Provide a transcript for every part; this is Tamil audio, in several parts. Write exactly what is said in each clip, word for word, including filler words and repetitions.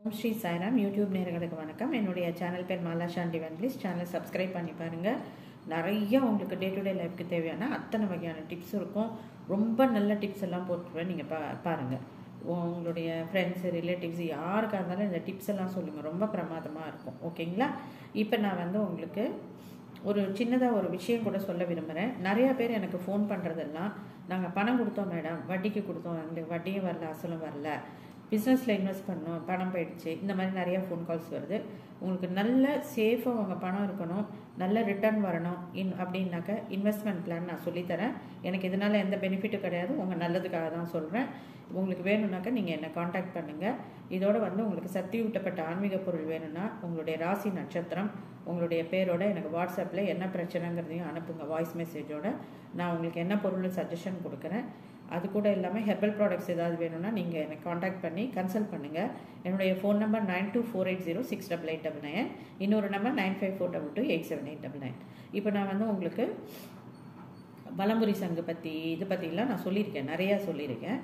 ஸ்ரீ சாய்ராம் யூடியூப் நேயர்களுக்கு வணக்கம். என்னுடைய சேனல் பேர் ஷான் பிளிஸ். சேனல் சப்ஸ்கிரைப் பண்ணி பாருங்கள். நிறைய உங்களுக்கு டே டு டே லைஃப்க்கு தேவையான அத்தனை வகையான டிப்ஸ் இருக்கும். ரொம்ப நல்ல டிப்ஸ் எல்லாம் போட்டுருவேன். நீங்கள் பா பாருங்கள் உங்களுடைய ஃப்ரெண்ட்ஸு ரிலேட்டிவ்ஸ் யாருக்காக இருந்தாலும் இந்த டிப்ஸ் எல்லாம் சொல்லுங்கள். ரொம்ப பிரமாதமாக இருக்கும். ஓகேங்களா? இப்போ நான் வந்து உங்களுக்கு ஒரு சின்னதாக ஒரு விஷயம் கூட சொல்ல விரும்புகிறேன். நிறையா பேர் எனக்கு ஃபோன் பண்ணுறதெல்லாம், நாங்கள் பணம் கொடுத்தோம் மேடம், வட்டிக்கு கொடுத்தோம், எங்களுக்கு வட்டியும் வரல, அசலும் வரல, பிஸ்னஸில் இன்வெஸ்ட் பண்ணோம், பணம் போயிடுச்சு, இந்த மாதிரி நிறையா ஃபோன் கால்ஸ் வருது. உங்களுக்கு நல்ல சேஃபாக உங்கள் பணம் இருக்கணும், நல்ல ரிட்டர்ன் வரணும் இன் அப்படின்னாக்க இன்வெஸ்ட்மெண்ட் பிளான் நான் சொல்லித்தரேன். எனக்கு இதனால் எந்த பெனிஃபிட்டும் கிடையாது, உங்கள் நல்லதுக்காக தான் சொல்கிறேன். உங்களுக்கு வேணும்னாக்கா நீங்கள் என்னை காண்டாக்ட் பண்ணுங்கள். இதோடு வந்து உங்களுக்கு சக்தி ஊட்டப்பட்ட ஆன்மீக பொருள் வேணும்னா உங்களுடைய ராசி நட்சத்திரம், உங்களுடைய பேரோட எனக்கு வாட்ஸ்அப்பில் என்ன பிரச்சனைங்கிறதையும் அனுப்புங்க. வாய்ஸ் மெசேஜோட நான் உங்களுக்கு என்ன பொருள் சஜஷன் கொடுக்குறேன். அது கூட இல்லாமல் ஹெர்பல் ப்ராடக்ட்ஸ் ஏதாவது வேணும்னா நீங்கள் என்னை காண்டாக்ட் பண்ணி கன்சல்ட் பண்ணுங்கள். என்னுடைய phone number nine two four eight zero six double eight double nine இன்னொரு number nine five four double two eight seven eight double nine. இப்போ நான் வந்து உங்களுக்கு வலம்புரி சங்கு பற்றி இது பற்றிலாம் நான் சொல்லியிருக்கேன், நிறையா சொல்லியிருக்கேன்.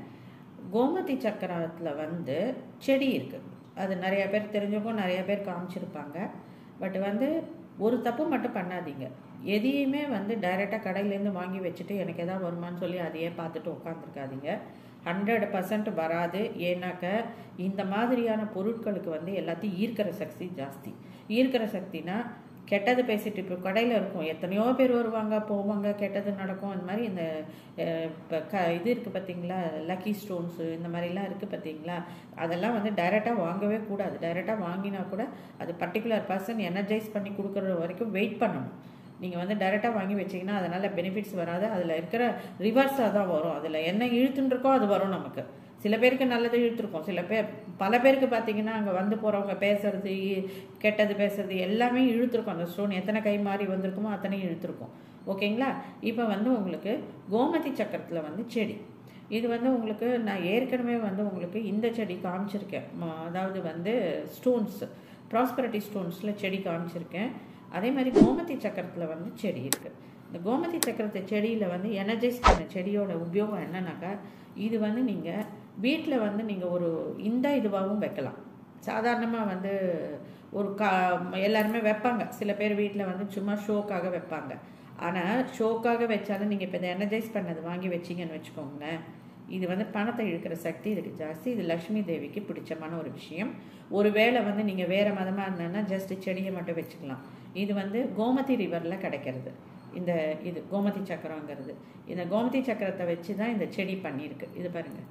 கோமதி சக்கரத்தில் வந்து செடி இருக்குது. அது நிறையா பேர் தெரிஞ்சவங்க நிறையா பேர் காமிச்சிருப்பாங்க. பட் வந்து ஒரு தப்பு மட்டும் பண்ணாதீங்க. எதையுமே வந்து டைரெக்டாக கடையிலேருந்து வாங்கி வச்சுட்டு எனக்கு எதாவது வருமானு சொல்லி அதையே பார்த்துட்டு உட்காந்துருக்காதீங்க. ஹண்ட்ரட் பர்சன்ட் வராது. ஏன்னாக்க இந்த மாதிரியான பொருட்களுக்கு வந்து எல்லாத்தையும் ஈர்க்கிற சக்தி ஜாஸ்தி. ஈர்க்கிற சக்தினா கெட்டது பேசிட்டு இப்போ கடையில் இருக்கும், எத்தனையோ பேர் வருவாங்க போவாங்க, கெட்டது நடக்கும். அந்த மாதிரி இந்த இப்போ க இது இருக்குது பார்த்தீங்களா, லக்கி ஸ்டோன்ஸு இந்த மாதிரிலாம் இருக்குது பார்த்தீங்களா, அதெல்லாம் வந்து டைரெக்டாக வாங்கவே கூடாது. டைரெக்டாக வாங்கினா கூட அது பர்டிகுலர் பர்சன் எனர்ஜைஸ் பண்ணி கொடுக்குற வரைக்கும் வெயிட் பண்ணணும். நீங்கள் வந்து டைரெக்டாக வாங்கி வச்சிங்கன்னா அதனால் பெனிஃபிட்ஸ் வராது. அதில் இருக்கிற ரிவர்ஸாக தான் வரும். அதில் என்ன இழுத்துன்ருக்கோ அது வரும் நமக்கு. சில பேருக்கு நல்லது இழுத்துருக்கோம், சில பேர் பல பேருக்கு பார்த்தீங்கன்னா அங்கே வந்து போகிறவங்க பேசுறது, கெட்டது பேசுறது எல்லாமே இழுத்துருக்கோம். அந்த ஸ்டோன் எத்தனை கை மாறி வந்திருக்குமோ அத்தனையும் இழுத்துருக்கோம். ஓகேங்களா? இப்போ வந்து உங்களுக்கு கோமதி சக்கரத்தில் வந்து செடி, இது வந்து உங்களுக்கு நான் ஏற்கனவே வந்து உங்களுக்கு இந்த செடி காமிச்சிருக்கேன். அதாவது வந்து ஸ்டோன்ஸ், ப்ராஸ்பரிட்டி ஸ்டோன்ஸில் செடி காமிச்சிருக்கேன். அதே மாதிரி கோமதி சக்கரத்தில் வந்து செடி இருக்குது. இந்த கோமதி சக்கரத்தை செடியில் வந்து எனர்ஜைஸ் பண்ண செடியோட உபயோகம் என்னன்னாக்கா, இது வந்து நீங்கள் வீட்டில் வந்து நீங்கள் ஒரு இந்த இதுவாகவும் வைக்கலாம். சாதாரணமாக வந்து ஒரு கா எல்லாருமே வைப்பாங்க. சில பேர் வீட்டில் வந்து சும்மா ஷோக்காக வைப்பாங்க. ஆனால் ஷோக்காக வச்சாலும் நீங்கள் இப்போ இதை எனர்ஜைஸ் பண்ணது வாங்கி வச்சிங்கன்னு வச்சுக்கோங்களேன், இது வந்து பணத்தை இழுக்கிற சக்தி இதுக்கு ஜாஸ்தி. இது லக்ஷ்மி தேவிக்கு பிடிச்சமான ஒரு விஷயம். ஒரு வேளை வந்து நீங்கள் வேறு மதமாக இருந்தேன்னா ஜஸ்ட் செடியை மட்டும் வச்சுக்கலாம். இது வந்து கோமதி ரிவரில் கிடைக்கிறது. இந்த இது கோமதி சக்கரங்கிறது, இந்த கோமதி சக்கரத்தை வச்சு தான் இந்த செடி பண்ணியிருக்கு. இது பாருங்கள்,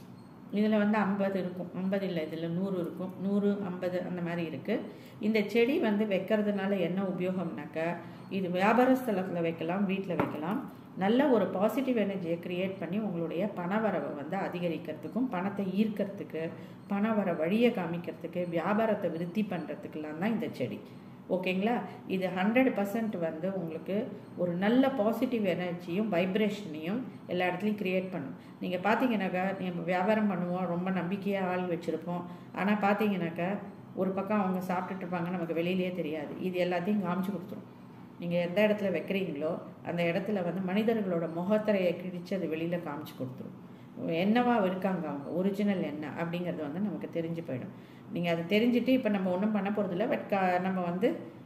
இதில் வந்து ஐம்பது இருக்கும், ஐம்பது இல்லை இதில் நூறு இருக்கும், நூறு ஐம்பது அந்த மாதிரி இருக்குது. இந்த செடி வந்து வைக்கிறதுனால என்ன உபயோகம்னாக்கா, இது வியாபார ஸ்தலத்தில் வைக்கலாம், வீட்டில் வைக்கலாம். நல்ல ஒரு பாசிட்டிவ் எனர்ஜியை க்ரியேட் பண்ணி உங்களுடைய பணவரவை வந்து அதிகரிக்கிறதுக்கும், பணத்தை ஈர்க்கிறதுக்கு, பண வர வழியை காமிக்கிறதுக்கு, வியாபாரத்தை விருத்தி பண்ணுறதுக்கெல்லாம் தான் இந்த செடி. ஓகேங்களா? இது ஹண்ட்ரட் பர்சன்ட் வந்து உங்களுக்கு ஒரு நல்ல பாசிட்டிவ் எனர்ஜியும் வைப்ரேஷனையும் எல்லா இடத்துலையும் க்ரியேட் பண்ணும். நீங்கள் பார்த்தீங்கன்னாக்கா, நம்ம வியாபாரம் பண்ணுவோம், ரொம்ப நம்பிக்கையாக ஆள் வச்சுருப்போம். ஆனால் பார்த்தீங்கன்னாக்கா ஒரு பக்கம் அவங்க சாப்பிட்டுட்டு இருப்பாங்க, நமக்கு வெளியிலேயே தெரியாது. இது எல்லாத்தையும் காமிச்சு கொடுத்துரும். நீங்கள் எந்த இடத்துல வைக்கிறீங்களோ அந்த இடத்துல வந்து மனிதர்களோட முகத்திரையை கிழிச்சு அது வெளியில் காமிச்சு கொடுத்துரும். என்னவா இருக்காங்க அவங்க, ஒரிஜினல் என்ன அப்படிங்கிறது வந்து நமக்கு தெரிஞ்சு போயிடும். நீங்கள் அதை தெரிஞ்சுட்டு இப்போ நம்ம ஒன்றும் பண்ண போகிறதில்ல, பட் க நம்ம வந்து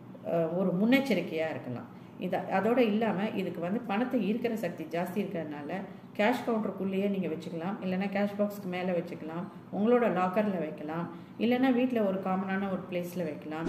ஒரு முன்னெச்சரிக்கையாக இருக்கலாம். இது அதோடு இல்லாமல் இதுக்கு வந்து பணத்தை ஈர்க்கிற சக்தி ஜாஸ்தி இருக்கிறதுனால கேஷ் கவுண்டருக்குள்ளேயே நீங்கள் வச்சுக்கலாம், இல்லைனா கேஷ் பாக்ஸ்க்கு மேலே வச்சுக்கலாம், உங்களோட லாக்கரில் வைக்கலாம், இல்லைனா வீட்டில் ஒரு காமனான ஒரு பிளேஸில் வைக்கலாம்,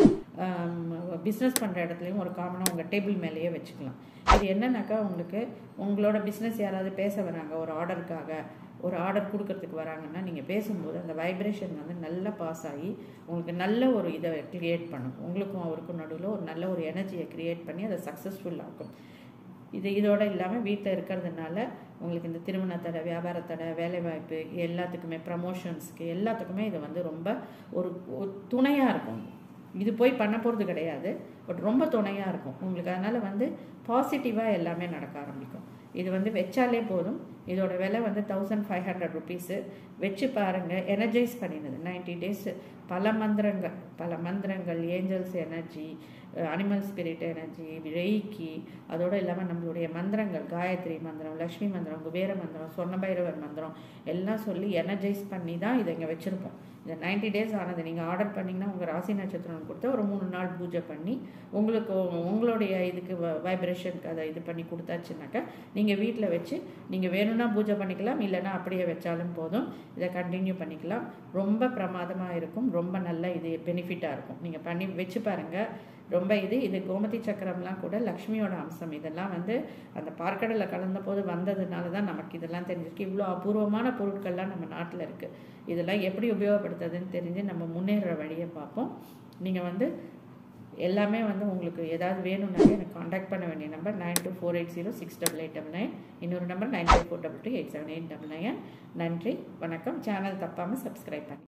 பிஸ்னஸ் பண்ணுற இடத்துலையும் ஒரு காமனாக உங்கள் டேபிள் மேலேயே வச்சுக்கலாம். இது என்னன்னாக்கா, உங்களுக்கு உங்களோட பிஸ்னஸ் யாராவது பேச வராங்க, ஒரு ஆர்டருக்காக ஒரு ஆர்டர் கொடுக்கறதுக்கு வராங்கன்னா நீங்கள் பேசும்போது அந்த வைப்ரேஷன் வந்து நல்லா பாஸ் ஆகி உங்களுக்கு நல்ல ஒரு இதை க்ரியேட் பண்ணும். உங்களுக்கும் அவருக்கும் நடுவில் ஒரு நல்ல ஒரு எனர்ஜியை க்ரியேட் பண்ணி அதை சக்ஸஸ்ஃபுல் ஆகும். இது இதோடு இல்லாமல் வீட்டில் இருக்கிறதுனால உங்களுக்கு இந்த திருமணத்தடை, வியாபாரத்தடை, வேலைவாய்ப்பு எல்லாத்துக்குமே, ப்ரமோஷன்ஸுக்கு எல்லாத்துக்குமே இது வந்து ரொம்ப ஒரு துணையாக இருக்கும். இது போய் பண்ண போகிறது கிடையாது, பட் ரொம்ப துணையாக இருக்கும் உங்களுக்கு. அதனால் வந்து பாசிட்டிவாக எல்லாமே நடக்க ஆரம்பிக்கும். இது வந்து வச்சாலே போதும். இதோட விலை வந்து தௌசண்ட் ஃபைவ் ஹண்ட்ரட் ருபீஸு. வச்சு பாருங்கள், எனர்ஜைஸ் பண்ணிடுது. நைன்டி டேஸ் பல மந்திரங்கள், பல மந்திரங்கள், angels energy, animal spirit energy, reiki, அதோடு இல்லாமல் நம்மளுடைய மந்திரங்கள், காயத்ரி மந்திரம், லக்ஷ்மி மந்திரம், குபேர மந்திரம், சொர்ணபைரவர் மந்திரம் எல்லாம் சொல்லி எனர்ஜைஸ் பண்ணி தான் இதை இங்கே வச்சுருப்போம். இந்த நைன்டி டேஸ் ஆனது நீங்கள் ஆர்டர் பண்ணிங்கன்னா உங்கள் ராசி நட்சத்திரம் கொடுத்தா ஒரு மூணு நாள் பூஜை பண்ணி உங்களுக்கு உங்களுடைய இதுக்கு வைப்ரேஷனுக்கு அதை இது பண்ணி கொடுத்தாச்சுனாக்கா நீங்கள் வீட்டில் வச்சு நீங்கள் வேணும்னா பூஜை பண்ணிக்கலாம், இல்லைன்னா அப்படியே வச்சாலும் போதும். இதை கண்டினியூ பண்ணிக்கலாம். ரொம்ப பிரமாதமாக இருக்கும், ரொம்ப நல்ல இது பெனிஃபிட்டாக இருக்கும். நீங்கள் பண்ணி வச்சு பாருங்கள். ரொம்ப இது இது கோமதி சக்கரம்லாம் கூட லக்ஷ்மியோட அம்சம். இதெல்லாம் வந்து அந்த பார்க்கடலில் கலந்த போது வந்ததுனால தான் நமக்கு இதெல்லாம் தெரிஞ்சிருக்கு. இவ்வளோ அபூர்வமான பொருட்கள்லாம் நம்ம நாட்டில் இருக்குது. இதெல்லாம் எப்படி உபயோகப்படுத்துறதுன்னு தெரிஞ்சு நம்ம முன்னேற வழியை பார்ப்போம். நீங்கள் வந்து எல்லாமே வந்து உங்களுக்கு ஏதாவது வேணும்னாலே எனக்கு காண்டாக்ட் பண்ண வேண்டிய number nine two four eight zero six double eight double nine இன்னொரு number nine five four double two eight seven eight double nine. நன்றி, வணக்கம். சேனல் தப்பாமல் சப்ஸ்கிரைப் பண்ணி